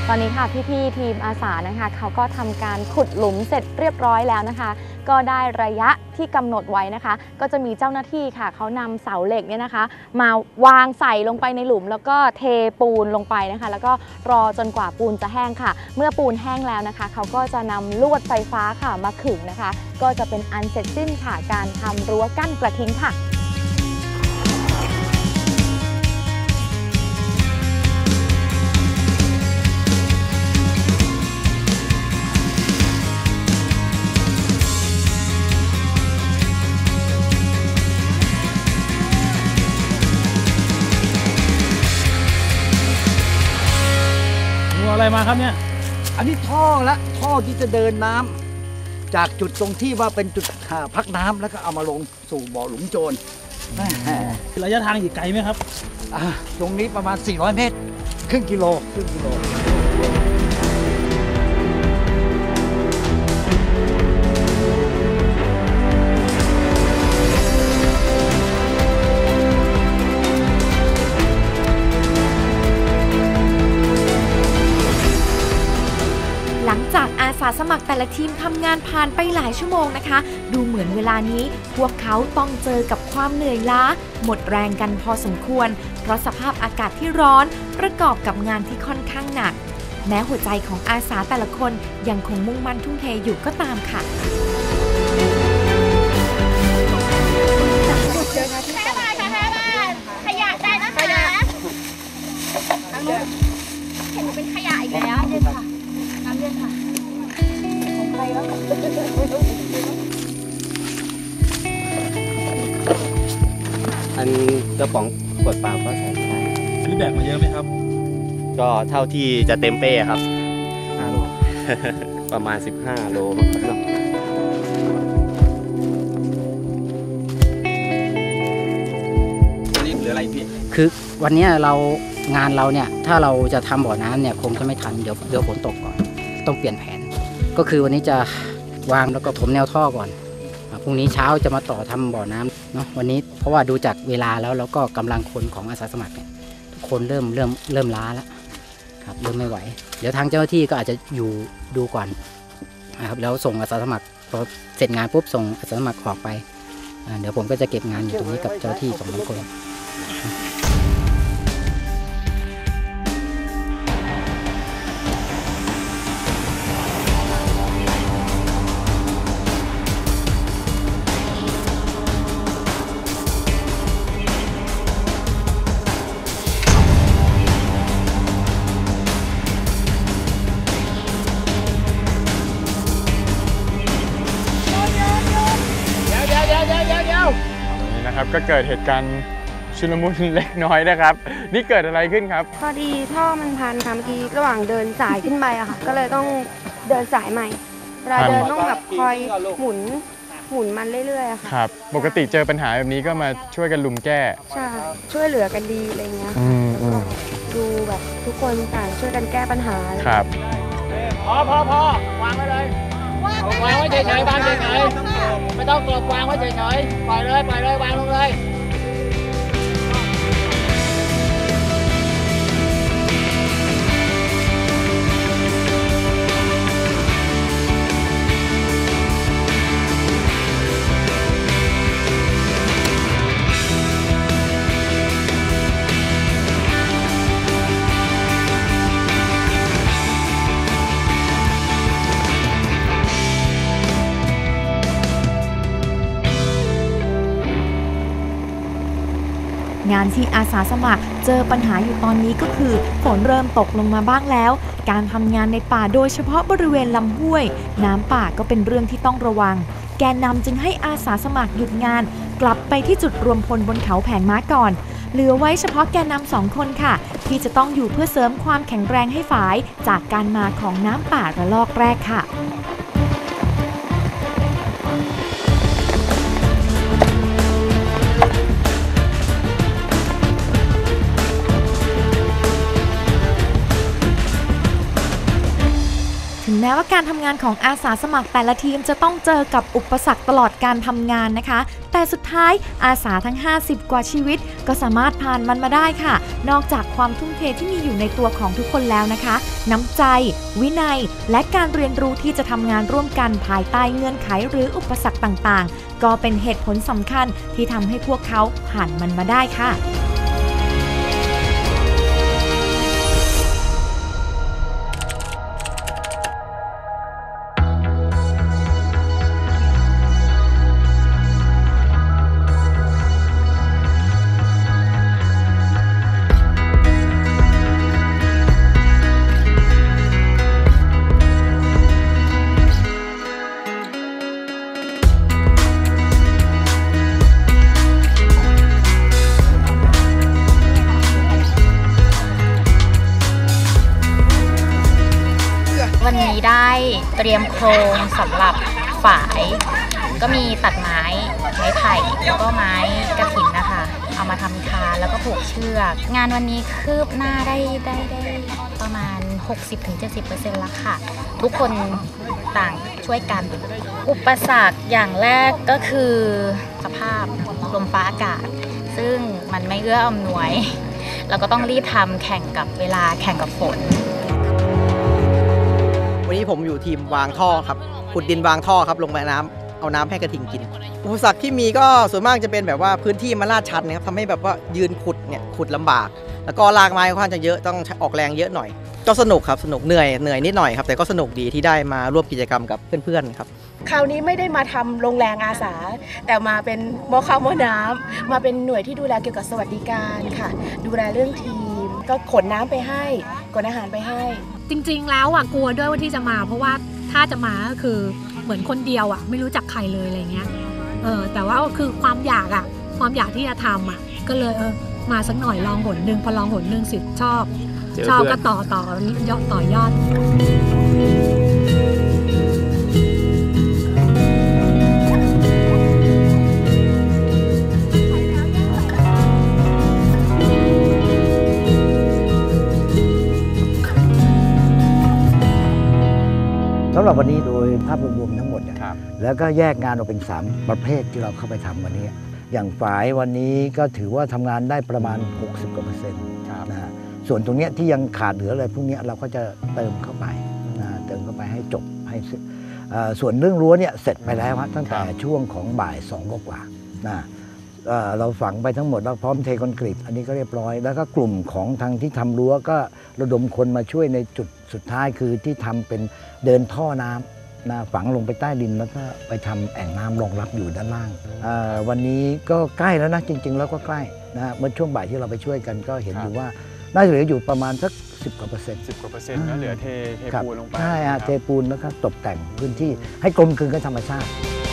ตอนนี้ค่ะพี่ๆทีมอาสานะคะเขาก็ทำการขุดหลุมเสร็จเรียบร้อยแล้วนะคะก็ได้ระยะที่กำหนดไว้นะคะก็จะมีเจ้าหน้าที่ค่ะเขานำเสาเหล็กเนี่ยนะคะมาวางใส่ลงไปในหลุมแล้วก็เทปูนลงไปนะคะแล้วก็รอจนกว่าปูนจะแห้งค่ะเมื่อปูนแห้งแล้วนะคะเขาก็จะนำลวดไฟฟ้าค่ะมาขึงนะคะก็จะเป็นอันเสร็จสิ้นค่ะการทำรั้วกั้นกระทิงค่ะอะไรมาครับเนี่ยอันนี้ท่อที่จะเดินน้ำจากจุดตรงที่ว่าเป็นจุดพักน้ำแล้วก็เอามาลงสู่บ่อหลุมโจรระยะทางอีกไกลไหมครับตรงนี้ประมาณ400 เมตรครึ่งกิโลหลังจากอาสาสมัครแต่ละทีมทำงานผ่านไปหลายชั่วโมงนะคะดูเหมือนเวลานี้พวกเขาต้องเจอกับความเหนื่อยล้าหมดแรงกันพอสมควรเพราะสภาพอากาศที่ร้อนประกอบกับงานที่ค่อนข้างหนักแม้หัวใจของอาสาแต่ละคนยังคงมุ่งมั่นทุ่มเทอยู่ก็ตามค่ะขยะได้นะคะทางนู้นเห็นเป็นขยะอีกแล้วเย็นค่ะน้ำเย็นค่ะของใครแล้วอันกระป๋องขวดเปล่าก็ใส่ได้นี่แบกมาเยอะไหมครับก็เท่าที่จะเต็มเป้ครับ5 โล ประมาณ15 โลมั้งครับอันนี้เหลืออะไรพี่คือวันนี้งานเราเนี่ยถ้าเราจะทำบ่อน้ำเนี่ยคงจะไม่ทันเดี๋ยวฝนตกก่อนต้องเปลี่ยนแผนก็คือวันนี้จะวางแล้วก็ถมแนวท่อก่อนพรุ่งนี้เช้าจะมาต่อทำบ่อน้ำเนาะวันนี้เพราะว่าดูจากเวลาแล้วก็กำลังคนของอาสาสมัครเนี่ยทุกคนเริ่มล้าแล้วครับเริ่มไม่ไหวเดี๋ยวทางเจ้าหน้าที่ก็อาจจะอยู่ดูก่อนนะครับแล้วส่งอาสาสมัครพอเสร็จงานปุ๊บส่งอาสาสมัครออกไปเดี๋ยวผมก็จะเก็บงานอยู่ตรงนี้กับเจ้าหน้าที่2 คนนี่นะครับก็เกิดเหตุการณ์ชุลมุนเล็กน้อยนะครับนี่เกิดอะไรขึ้นครับพอดีท่อมันพันค่ะเมื่อกี้ระหว่างเดินสายขึ้นไปอะค่ะก็เลยต้องเดินสายใหม่เวลาเดินต้องแบบคอยหมุนมันเรื่อยๆอะค่ะครับปกติเจอปัญหาแบบนี้ก็มาช่วยกันลุมแก้ใช่ช่วยเหลือกันดีอะไรเงี้ยดูแบบทุกคนต่างช่วยกันแก้ปัญหาครับพอวางไว้เลยวางไว้เฉยๆวางเฉยๆไม่ต้องกดวางไว้เฉยๆปล่อยเลยวางลงเลยงานที่อาสาสมัครเจอปัญหาอยู่ตอนนี้ก็คือฝนเริ่มตกลงมาบ้างแล้วการทำงานในป่าโดยเฉพาะบริเวณลำห้วยน้ำป่าก็เป็นเรื่องที่ต้องระวังแกนนำจึงให้อาสาสมัครหยุดงานกลับไปที่จุดรวมพลบนเขาแผงม้าก่อนเหลือไว้เฉพาะแกนนำ2 คนค่ะที่จะต้องอยู่เพื่อเสริมความแข็งแรงให้ฝ่ายจากการมาของน้ำป่าระลอกแรกค่ะ ถึงแม้ว่าการทำงานของอาสาสมัครแต่ละทีมจะต้องเจอกับอุปสรรคตลอดการทำงานนะคะแต่สุดท้ายอาสาทั้ง50 กว่าชีวิตก็สามารถผ่านมันมาได้ค่ะนอกจากความทุ่มเทที่มีอยู่ในตัวของทุกคนแล้วนะคะ น้ำใจ วินัย และการเรียนรู้ที่จะทำงานร่วมกันภายใต้เงื่อนไขหรืออุปสรรคต่างๆ ก็เป็นเหตุผลสำคัญที่ทำให้พวกเขาผ่านมันมาได้ค่ะวันนี้ได้เตรียมโครงสำหรับฝายก็มีตัดไม้ไผ่แล้วก็ไม้กระถินนะคะเอามาทำคานแล้วก็ผูกเชือกงานวันนี้คืบหน้าได้ประมาณ 60-70% แล้วค่ะทุกคนต่างช่วยกันอุปสรรคอย่างแรกก็คือสภาพลมฟ้าอากาศซึ่งมันไม่เอื้ออำนวยเราก็ต้องรีบทำแข่งกับเวลาแข่งกับฝนวันนี้ผมอยู่ทีมวางท่อครับขุดดินวางท่อครับลงไปน้ำเอาน้ำให้กระทิงกินอุปสรรคที่มีก็ส่วนมากจะเป็นแบบว่าพื้นที่มันลาดชันนะครับทำให้แบบว่ายืนขุดเนี่ยขุดลำบากแล้วก็รากไม้ค่อนข้างจะเยอะต้องออกแรงเยอะหน่อยก็สนุกครับสนุกเหนื่อยนิดหน่อยครับแต่ก็สนุกดีที่ได้มาร่วมกิจกรรมกับเพื่อนๆครับคราวนี้ไม่ได้มาทำโรงแรงอาสาแต่มาเป็นหม้อข้าวหม้อน้ำมาเป็นหน่วยที่ดูแลเกี่ยวกับสวัสดิการค่ะดูแลเรื่องทีมก็ขนน้ำไปให้ขนอาหารไปให้จริงๆแล้วกลัวด้วยว่าที่จะมาเพราะว่าถ้าจะมาก็คือเหมือนคนเดียวไม่รู้จักใครเลยอะไรเงี้ยแต่ว่าคือความอยากที่จะทำก็เลยมาสักหน่อยลองหนนึงพอลองหนนึงสิชอบก็ต่อยอดสำหรับวันนี้โดยภาพรวมทั้งหมดแล้วก็แยกงานออกเป็น3ประเภทที่เราเข้าไปทำวันนี้อย่างฝายวันนี้ก็ถือว่าทำงานได้ประมาณ 60% กว่านะฮะส่วนตรงนี้ที่ยังขาดเหลือเลยพวกนี้เราก็จะเติมเข้าไปเติมเข้าไปให้จบให้ส่วนเรื่องรั้วเนี่ยเสร็จไปแล้วตั้งแต่ช่วงของบ่าย2กว่านะเราฝังไปทั้งหมดแล้วพร้อมเทคอนกรีตอันนี้ก็เรียบร้อยแล้วก็กลุ่มของทางที่ทำรั้วก็ระดมคนมาช่วยในจุดสุดท้ายคือที่ทำเป็นเดินท่อน้ำฝังลงไปใต้ดินแล้วก็ไปทำแอ่งน้ำรองรับอยู่ด้านล่างวันนี้ก็ใกล้แล้วนะจริงๆแล้วก็ใกล้นะเมื่อช่วงบ่ายที่เราไปช่วยกันก็เห็นอยู่ว่าน่าจะเหลืออยู่ประมาณสัก10 กว่าเปอร์เซ็นต์แล้วเหลือเทปูนลงไปใช่เทปูนแล้วก็ตกแต่งพื้นที่ให้กลมกลืนกับธรรมชาติ